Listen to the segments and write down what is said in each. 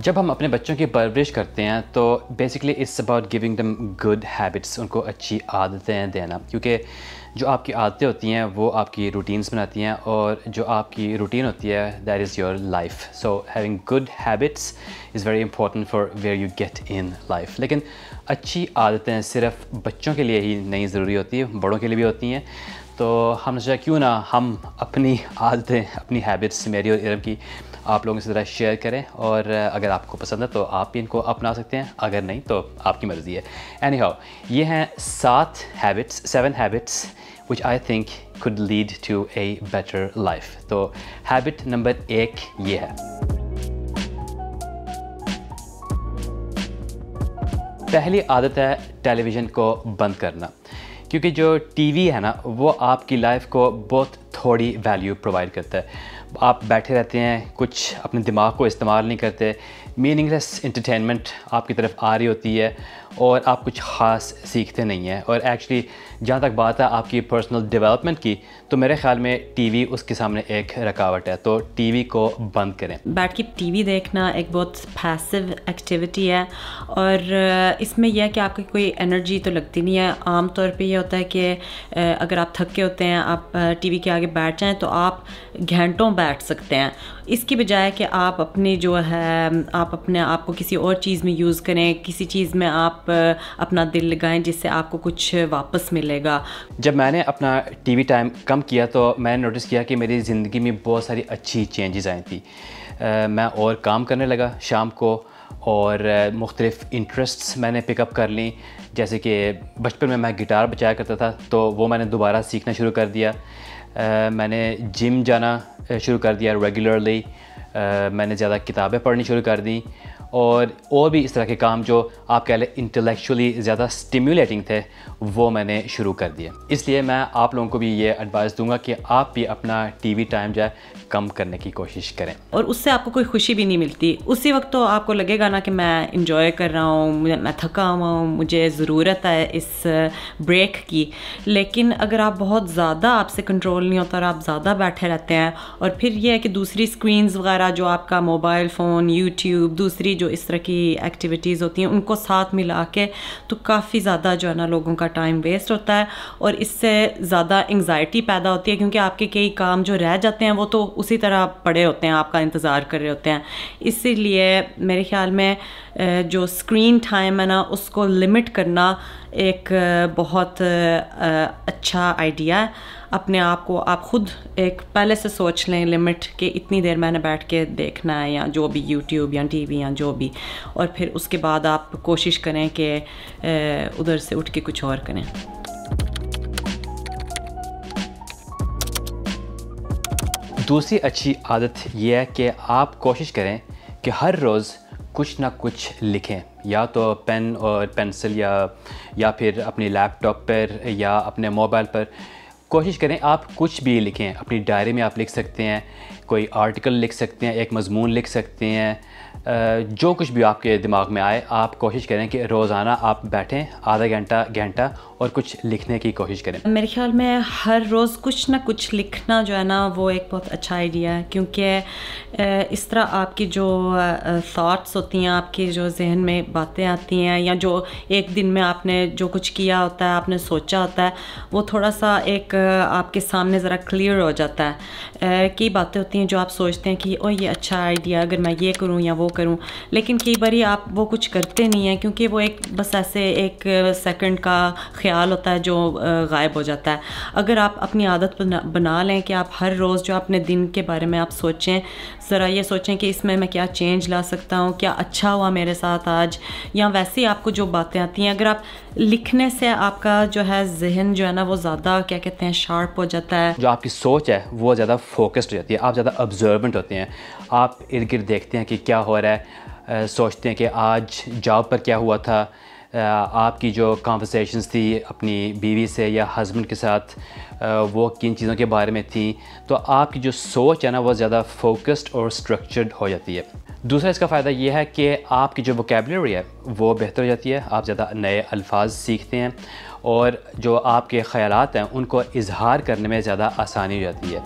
جب ہم اپنے بچوں کی پرورش کرتے ہیں تو basically it's about giving them good habits, ان کو اچھی عادتیں دینا، کیونکہ جو آپ کی عادتیں ہوتی ہیں وہ آپ کی روٹینز بناتی ہیں، اور جو آپ کی روٹین ہوتی ہے that is your life. So having good habits is very important for where you get in life. لیکن اچھی عادتیں صرف بچوں کے لیے ہی نہیں ضروری ہوتی، بڑوں کے لیے بھی ہوتی ہیں. تو ہم نے سوچا کیوں نہ ہم اپنی عادتیں، اپنی ہیبٹس، میری اور ارم کی، آپ لوگوں سے ذرا شیئر کریں، اور اگر آپ کو پسند ہے تو آپ بھی ان کو اپنا سکتے ہیں، اگر نہیں تو آپ کی مرضی ہے. اینی ہاؤ، یہ ہیں 7 habits which I think could lead to a better life. تو ہیبٹ نمبر 1 یہ ہے. پہلی عادت ہے ٹیلی ویژن کو بند کرنا، کیونکہ جو ٹی وی ہے نا وہ آپ کی لائف کو بہت تھوڑی ویلیو پرووائڈ کرتا ہے. آپ بیٹھے رہتے ہیں، کچھ اپنے دماغ کو استعمال نہیں کرتے، میننگ لیس انٹرٹینمنٹ آپ کی طرف آ رہی ہوتی ہے اور آپ کچھ خاص سیکھتے نہیں ہیں. اور ایکچولی جہاں تک بات ہے آپ کی پرسنل ڈیولپمنٹ کی، تو میرے خیال میں ٹی وی اس کے سامنے ایک رکاوٹ ہے. تو ٹی وی کو بند کریں. بیٹھ کے ٹی وی دیکھنا ایک بہت پیسو ایکٹیویٹی ہے، اور اس میں یہ ہے کہ آپ کی کوئی انرجی تو لگتی نہیں ہے. عام طور پہ یہ ہوتا ہے کہ اگر آپ تھکے ہوتے ہیں، آپ ٹی وی کے آگے بیٹھ جائیں تو آپ گھنٹوں بیٹھ سکتے ہیں، اس کی بجائے کہ آپ اپنی جو ہے آپ اپنے آپ کو کسی اور چیز میں یوز کریں، کسی چیز میں آپ اپنا دل لگائیں جس سے آپ کو کچھ واپس ملے گا. جب میں نے اپنا ٹی وی ٹائم کم کیا تو میں نے نوٹس کیا کہ میری زندگی میں بہت ساری اچھی چینجز آئی تھیں. میں اور کام کرنے لگا شام کو، اور مختلف انٹرسٹس میں نے پک اپ کر لیں. جیسے کہ بچپن میں گٹار بجایا کرتا تھا تو وہ میں نے دوبارہ سیکھنا شروع کر دیا. میں نے جم جانا شروع کر دیا ریگولرلی. میں نے زیادہ کتابیں پڑھنی شروع کر دیں، اور بھی اس طرح کے کام جو آپ کہہ لیں انٹلیکچولی زیادہ سٹیمیولیٹنگ تھے وہ میں نے شروع کر دیا. اس لیے میں آپ لوگوں کو بھی یہ ایڈوائس دوں گا کہ آپ بھی اپنا ٹی وی ٹائم جو ہے کم کرنے کی کوشش کریں. اور اس سے آپ کو کوئی خوشی بھی نہیں ملتی. اسی وقت تو آپ کو لگے گا نا کہ میں انجوائے کر رہا ہوں، میں تھکا ہوا ہوں، مجھے ضرورت ہے اس بریک کی. لیکن اگر آپ بہت زیادہ آپ سے کنٹرول نہیں ہوتا اور آپ زیادہ بیٹھے رہتے ہیں، اور پھر یہ ہے کہ دوسری اسکرینز وغیرہ جو آپ کا موبائل فون، یوٹیوب، دوسری جو اس طرح کی ایکٹیویٹیز ہوتی ہیں ان کو ساتھ ملا کے، تو کافی زیادہ جو ہے نا لوگوں کا ٹائم ویسٹ ہوتا ہے، اور اس سے زیادہ انگزائٹی پیدا ہوتی ہے، کیونکہ آپ کے کئی کام جو رہ جاتے ہیں وہ تو اسی طرح پڑے ہوتے ہیں، آپ کا انتظار کر رہے ہوتے ہیں. اسی لیے میرے خیال میں جو اسکرین ٹائم ہے نا اس کو لمٹ کرنا ایک بہت اچھا آئیڈیا ہے. اپنے آپ کو آپ خود ایک پہلے سے سوچ لیں لمٹ کہ اتنی دیر میں نے بیٹھ کے دیکھنا ہے، یا جو بھی یوٹیوب یا ٹی وی یا جو بھی، اور پھر اس کے بعد آپ کوشش کریں کہ ادھر سے اٹھ کے کچھ اور کریں. دوسری اچھی عادت یہ ہے کہ آپ کوشش کریں کہ ہر روز کچھ نہ کچھ لکھیں، یا تو پین اور پینسل یا پھر اپنی لیپ ٹاپ پر یا اپنے موبائل پر. کوشش کریں آپ کچھ بھی لکھیں. اپنی ڈائری میں آپ لکھ سکتے ہیں، کوئی آرٹیکل لکھ سکتے ہیں، ایک مضمون لکھ سکتے ہیں، جو کچھ بھی آپ کے دماغ میں آئے. آپ کوشش کریں کہ روزانہ آپ بیٹھیں آدھا گھنٹہ اور کچھ لکھنے کی کوشش کریں. میرے خیال میں ہر روز کچھ نہ کچھ لکھنا جو ہے نا وہ ایک بہت اچھا آئیڈیا ہے، کیونکہ اس طرح آپ کی جو تھاٹس ہوتی ہیں، آپ کے جو ذہن میں باتیں آتی ہیں، یا جو ایک دن میں آپ نے جو کچھ کیا ہوتا ہے، آپ نے سوچا ہوتا ہے، وہ تھوڑا سا ایک آپ کے سامنے ذرا کلیئر ہو جاتا ہے. کئی باتیں ہوتی ہیں جو آپ سوچتے ہیں کہ یہ اچھا آئیڈیا، اگر میں یہ کروں یا وہ کروں، لیکن کئی باری آپ وہ کچھ کرتے نہیں ہیں، کیونکہ وہ ایک بس ایسے ایک سیکنڈ کا خیال ہوتا ہے جو غائب ہو جاتا ہے. اگر آپ اپنی عادت بنا لیں کہ آپ ہر روز جو اپنے دن کے بارے میں آپ سوچیں، ذرا یہ سوچیں کہ اس میں کیا چینج لا سکتا ہوں، کیا اچھا ہوا میرے ساتھ آج، یا ویسے ہی آپ کو جو باتیں آتی ہیں. اگر آپ لکھنے سے آپ کا جو ہے ذہن جو ہے نا وہ زیادہ کیا کہتے ہیں شارپ ہو جاتا ہے. جو آپ کی سوچ ہے وہ زیادہ فوکسڈ ہو جاتی ہے، آپ زیادہ آبزروینٹ ہوتے ہیں. آپ ارد گرد دیکھتے ہیں کہ کیا ہو رہا ہے، سوچتے ہیں کہ آج جاب پر کیا ہوا تھا، آپ کی جو کانورسیشنز تھی اپنی بیوی سے یا ہسبینڈ کے ساتھ وہ کن چیزوں کے بارے میں تھیں. تو آپ کی جو سوچ ہے نا وہ زیادہ فوکسڈ اور اسٹرکچرڈ ہو جاتی ہے. دوسرا اس کا فائدہ یہ ہے کہ آپ کی جو ووکیبلری ہے وہ بہتر ہو جاتی ہے، آپ زیادہ نئے الفاظ سیکھتے ہیں، اور جو آپ کے خیالات ہیں ان کو اظہار کرنے میں زیادہ آسانی ہو جاتی ہے.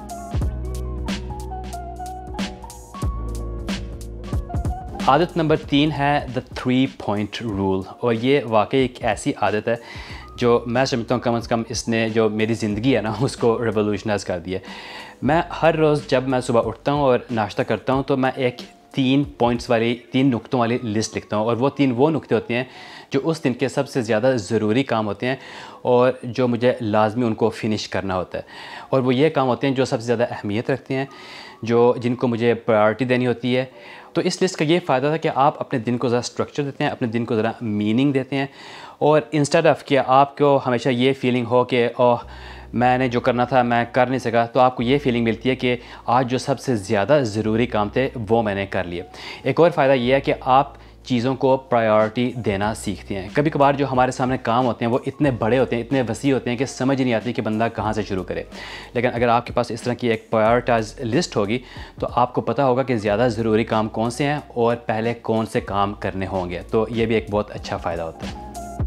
عادت نمبر 3 ہے دا 3 پوائنٹ رول، اور یہ واقعی ایک ایسی عادت ہے جو میں سمجھتا ہوں کم از کم اس نے جو میری زندگی ہے نا اس کو ریولوشنائز کر دیا. میں ہر روز جب میں صبح اٹھتا ہوں اور ناشتہ کرتا ہوں تو میں ایک 3 پوائنٹس والی 3 نقطوں والی لسٹ لکھتا ہوں، اور وہ 3 وہ نقطے ہوتے ہیں جو اس دن کے سب سے زیادہ ضروری کام ہوتے ہیں اور جو مجھے لازمی ان کو فنش کرنا ہوتا ہے. اور وہ یہ کام ہوتے ہیں جو سب سے زیادہ اہمیت رکھتے ہیں، جن کو مجھے پرائیورٹی دینی ہوتی ہے. تو اس لسٹ کا یہ فائدہ تھا کہ آپ اپنے دن کو ذرا اسٹرکچر دیتے ہیں، اپنے دن کو ذرا میننگ دیتے ہیں، اور انسٹیڈ آف کہ آپ کو ہمیشہ یہ فیلنگ ہو کہ میں نے جو کرنا تھا میں کر نہیں سکا، تو آپ کو یہ فیلنگ ملتی ہے کہ آج جو سب سے زیادہ ضروری کام تھے وہ میں نے کر لیے. ایک اور فائدہ یہ ہے کہ آپ چیزوں کو پرائیورٹی دینا سیکھتے ہیں. کبھی کبھار جو ہمارے سامنے کام ہوتے ہیں وہ اتنے بڑے ہوتے ہیں، اتنے وسیع ہوتے ہیں کہ سمجھ نہیں آتی کہ بندہ کہاں سے شروع کرے. لیکن اگر آپ کے پاس اس طرح کی ایک پرائیورٹائز لسٹ ہوگی تو آپ کو پتہ ہوگا کہ زیادہ ضروری کام کون سے ہیں اور پہلے کون سے کام کرنے ہوں گے. تو یہ بھی ایک بہت اچھا فائدہ ہوتا ہے.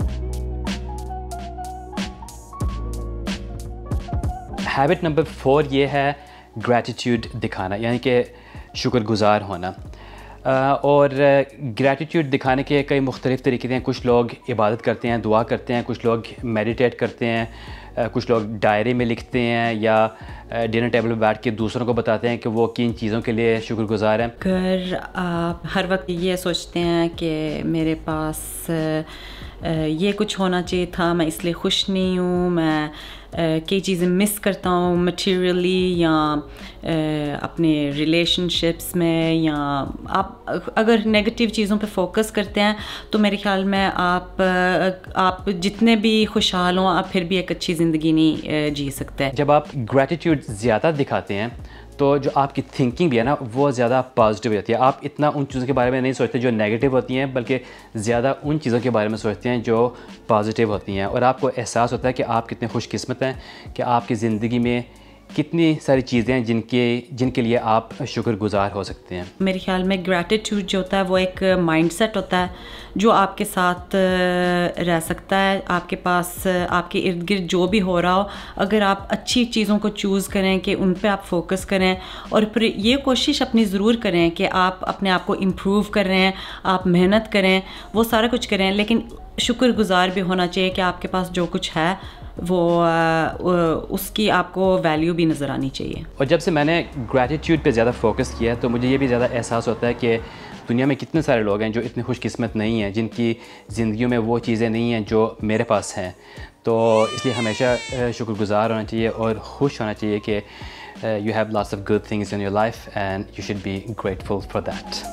ہیبٹ نمبر 4 یہ ہے گریٹیٹیوڈ دکھانا، یعنی کہ شکر گزار ہونا. اور گریٹیٹیوڈ دکھانے کے کئی مختلف طریقے ہیں. کچھ لوگ عبادت کرتے ہیں، دعا کرتے ہیں، کچھ لوگ میڈیٹیٹ کرتے ہیں، کچھ لوگ ڈائری میں لکھتے ہیں یا ڈنر ٹیبل پہ بیٹھ کے دوسروں کو بتاتے ہیں کہ وہ کن چیزوں کے لیے شکر گزار ہیں. اگر آپ ہر وقت یہ سوچتے ہیں کہ میرے پاس یہ کچھ ہونا چاہیے تھا، میں اس لیے خوش نہیں ہوں، میں کئی چیزیں مس کرتا ہوں میٹیریلی یا اپنے ریلیشن شپس میں، یا آپ اگر نگیٹیو چیزوں پہ فوکس کرتے ہیں تو میرے خیال میں آپ جتنے بھی خوشحال ہوں آپ پھر بھی ایک اچھی زندگی نہیں جی سکتے. جب آپ گریٹیٹیوڈ زیادہ دکھاتے ہیں تو جو آپ کی تھنکنگ بھی ہے نا وہ زیادہ پازیٹیو ہوتی ہے. آپ اتنا ان چیزوں کے بارے میں نہیں سوچتے جو نیگیٹو ہوتی ہیں، بلکہ زیادہ ان چیزوں کے بارے میں سوچتے ہیں جو پازیٹیو ہوتی ہیں. اور آپ کو احساس ہوتا ہے کہ آپ کتنے خوش قسمت ہیں کہ آپ کی زندگی میں کتنی ساری چیزیں ہیں جن کے لیے آپ شکر گزار ہو سکتے ہیں. میرے خیال میں گریٹیٹیوڈ جو ہوتا ہے وہ ایک مائنڈ سیٹ ہوتا ہے جو آپ کے ساتھ رہ سکتا ہے. آپ کے پاس آپ کے ارد گرد جو بھی ہو رہا ہو، اگر آپ اچھی چیزوں کو چوز کریں کہ ان پہ آپ فوکس کریں، اور پھر یہ کوشش اپنی ضرور کریں کہ آپ اپنے آپ کو امپروو کر رہے ہیں، آپ محنت کریں، وہ سارا کچھ کریں، لیکن شکر گزار بھی ہونا چاہیے کہ آپ کے پاس جو کچھ ہے وہ اس کی آپ کو ویلیو بھی نظر آنی چاہیے. اور جب سے میں نے گریٹیٹیوڈ پہ زیادہ فوکس کیا تو مجھے یہ بھی زیادہ احساس ہوتا ہے کہ دنیا میں کتنے سارے لوگ ہیں جو اتنے خوش قسمت نہیں ہیں، جن کی زندگیوں میں وہ چیزیں نہیں ہیں جو میرے پاس ہیں. تو اس لیے ہمیشہ شکر گزار ہونا چاہیے اور خوش ہونا چاہیے کہ you have lots of good things in your life and you should be grateful for that.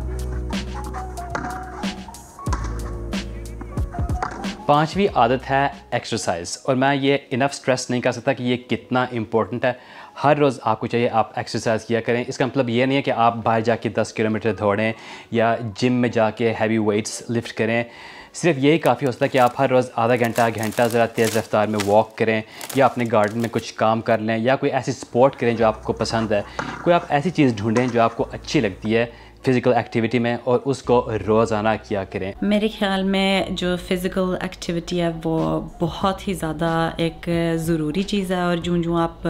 پانچویں عادت ہے ایکسرسائز، اور میں یہ انف سٹریس نہیں کر سکتا کہ یہ کتنا امپورٹنٹ ہے. ہر روز آپ کو چاہیے آپ ایکسرسائز کیا کریں. اس کا مطلب یہ نہیں ہے کہ آپ باہر جا کے 10 کلومیٹر دوڑیں یا جم میں جا کے ہیوی ویٹس لفٹ کریں. صرف یہی کافی ہو سکتا ہے کہ آپ ہر روز آدھا گھنٹہ ذرا تیز رفتار میں واک کریں، یا اپنے گارڈن میں کچھ کام کر لیں، یا کوئی ایسی سپورٹ کریں جو آپ کو پسند ہے. کوئی آپ ایسی چیز ڈھونڈیں جو آپ کو اچھی لگتی ہے فزیکل ایکٹیویٹی میں، اور اس کو روزانہ کیا کریں. میرے خیال میں جو فزیکل ایکٹیویٹی ہے وہ بہت ہی زیادہ ایک ضروری چیز ہے، اور جو آپ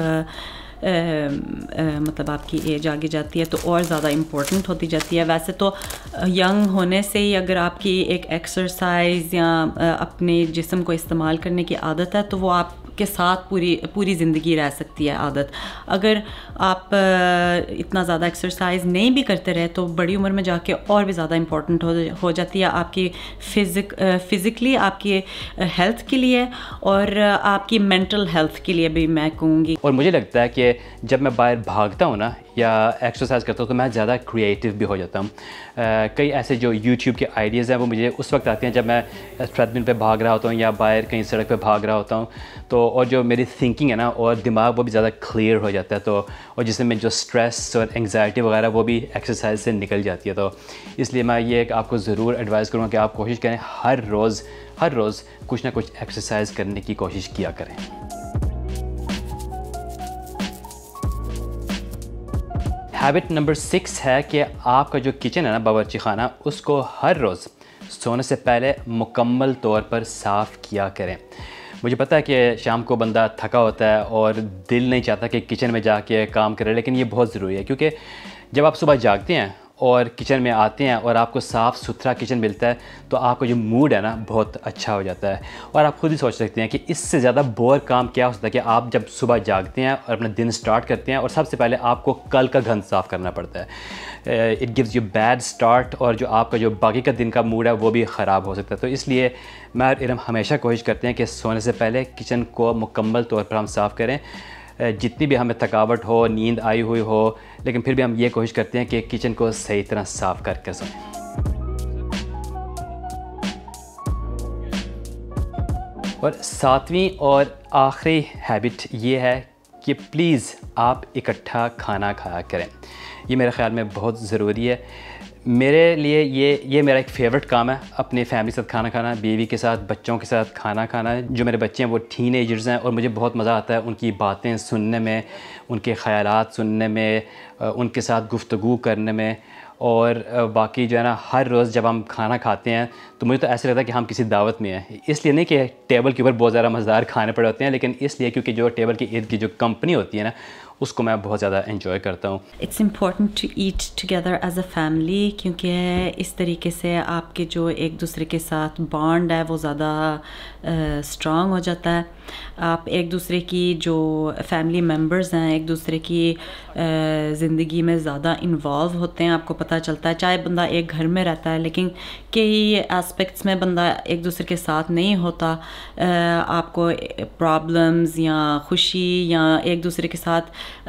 مطلب آپ کی ایج آگے جاتی ہے تو اور زیادہ امپورٹنٹ ہوتی جاتی ہے. ویسے تو ینگ ہونے سے ہی اگر آپ کی ایک ایکسرسائز یا اپنے جسم کو استعمال کرنے کی عادت ہے تو وہ آپ کے ساتھ پوری زندگی رہ سکتی ہے عادت. اگر آپ اتنا زیادہ ایکسرسائز نہیں بھی کرتے رہے تو بڑی عمر میں جا کے اور بھی زیادہ امپورٹنٹ ہو جاتی ہے آپ کی فزیکلی، آپ کی ہیلتھ کے لیے اور آپ کی مینٹل ہیلتھ کے لیے بھی میں کہوں گی. اور مجھے لگتا ہے کہ جب میں باہر بھاگتا ہوں نا یا ایکسرسائز کرتا ہوں تو میں زیادہ کریٹیو بھی ہو جاتا ہوں. کئی ایسے جو یوٹیوب کے آئیڈیاز ہیں وہ مجھے اس وقت آتے ہیں جب میں ٹریڈ مل پہ بھاگ رہا ہوتا ہوں یا باہر کہیں سڑک پہ بھاگ رہا ہوتا ہوں. تو اور جو میری تھنکنگ ہے نا اور دماغ وہ بھی زیادہ کلیئر ہو جاتا ہے. تو اور جس میں جو اسٹریس اور انگزائٹی وغیرہ وہ بھی ایکسرسائز سے نکل جاتی ہے. تو اس لیے میں یہ آپ کو ضرور ایڈوائز کروں گا کہ آپ کوشش کریں ہر روز کچھ نہ کچھ ایکسرسائز کرنے کی کوشش کیا کریں. ہیبٹ نمبر 6 ہے کہ آپ کا جو کچن ہے نا باورچی خانہ، اس کو ہر روز سونے سے پہلے مکمل طور پر صاف کیا کریں. مجھے پتہ ہے کہ شام کو بندہ تھکا ہوتا ہے اور دل نہیں چاہتا کہ کچن میں جا کے کام کرے، لیکن یہ بہت ضروری ہے کیونکہ جب آپ صبح جاگتے ہیں اور کچن میں آتے ہیں اور آپ کو صاف ستھرا کچن ملتا ہے تو آپ کا جو موڈ ہے نا بہت اچھا ہو جاتا ہے. اور آپ خود ہی سوچ سکتے ہیں کہ اس سے زیادہ بور کام کیا ہو سکتا ہے کہ آپ جب صبح جاگتے ہیں اور اپنا دن سٹارٹ کرتے ہیں اور سب سے پہلے آپ کو کل کا گند صاف کرنا پڑتا ہے. It gives you bed start اور جو آپ کا جو باقی کا دن کا موڈ ہے وہ بھی خراب ہو سکتا ہے. تو اس لیے میں اور ارم ہمیشہ کوشش کرتے ہیں کہ سونے سے پہلے کچن کو مکمل طور پر ہم صاف کریں, جتنی بھی ہمیں تھکاوٹ ہو, نیند آئی ہوئی ہو, لیکن پھر بھی ہم یہ کوشش کرتے ہیں کہ کچن کو صحیح طرح صاف کر کے سوئیں. اور 7ویں اور آخری ہیبٹ یہ ہے کہ پلیز آپ اکٹھا کھانا کھایا کریں. یہ میرے خیال میں بہت ضروری ہے. میرے لیے یہ میرا ایک فیورٹ کام ہے, اپنی فیملی کے ساتھ کھانا کھانا, بیوی کے ساتھ, بچوں کے ساتھ کھانا کھانا. جو میرے بچے ہیں وہ ٹین ایجرز ہیں اور مجھے بہت مزہ آتا ہے ان کی باتیں سننے میں, ان کے خیالات سننے میں, ان کے ساتھ گفتگو کرنے میں. اور باقی جو ہے نا ہر روز جب ہم کھانا کھاتے ہیں تو مجھے تو ایسا لگتا ہے کہ ہم کسی دعوت میں ہیں. اس لیے نہیں کہ ٹیبل کے اوپر بہت زیادہ مزیدار کھانے پڑے ہوتے ہیں, لیکن اس لیے کیونکہ جو ٹیبل کے ارد کی جو کمپنی ہوتی ہے نا اس کو میں بہت زیادہ انجوائے کرتا ہوں. It's important to eat together as a family, کیونکہ اس طریقے سے آپ کے جو ایک دوسرے کے ساتھ بانڈ ہے وہ زیادہ اسٹرانگ ہو جاتا ہے. آپ ایک دوسرے کی جو فیملی ممبرز ہیں ایک دوسرے کی زندگی میں زیادہ انوالو ہوتے ہیں. آپ کو پتہ چلتا ہے چاہے بندہ ایک گھر میں رہتا ہے لیکن کئی اسپیکٹس میں بندہ ایک دوسرے کے ساتھ نہیں ہوتا. آپ کو پرابلمز یا خوشی یا ایک دوسرے کے ساتھ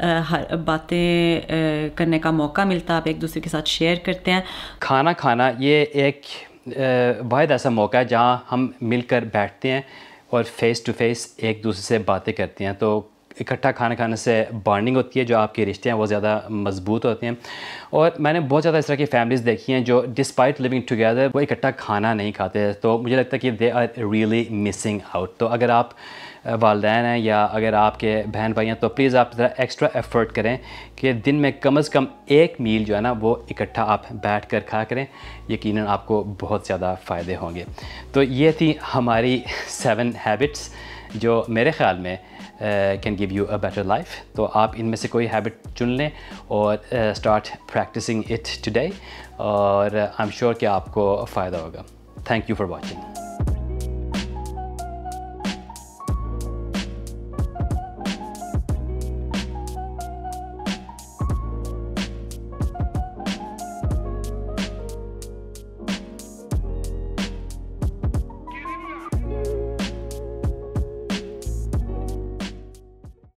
باتیں کرنے کا موقع ملتا ہے, آپ ایک دوسرے کے ساتھ شیئر کرتے ہیں. کھانا کھانا یہ ایک واحد ایسا موقع ہے جہاں ہم مل کر بیٹھتے ہیں اور فیس ٹو فیس ایک دوسرے سے باتیں کرتے ہیں. تو اکٹھا کھانا کھانے سے بانڈنگ ہوتی ہے, جو آپ کے رشتے ہیں وہ زیادہ مضبوط ہوتے ہیں. اور میں نے بہت زیادہ اس طرح کی فیملیز دیکھی ہیں جو ڈسپائٹ لیونگ ٹوگیدر وہ اکٹھا کھانا نہیں کھاتے. تو مجھے لگتا ہے کہ they are really missing out. تو اگر آپ والدین ہیں یا اگر آپ کے بہن بھائی ہیں تو پلیز آپ ذرا ایکسٹرا ایفرٹ کریں کہ دن میں کم از کم ایک میل جو ہے نا وہ اکٹھا آپ بیٹھ کر کھا کریں. یقیناً آپ کو بہت زیادہ فائدے ہوں گے. تو یہ تھی ہماری 7 ہیبٹس جو میرے خیال میں can give you a better life. تو آپ ان میں سے کوئی ہیبٹ چن لیں اور اسٹارٹ پریکٹسنگ اٹ ٹوڈے, اور آئی ایم شیور کہ آپ کو فائدہ ہوگا. Thank you for watching.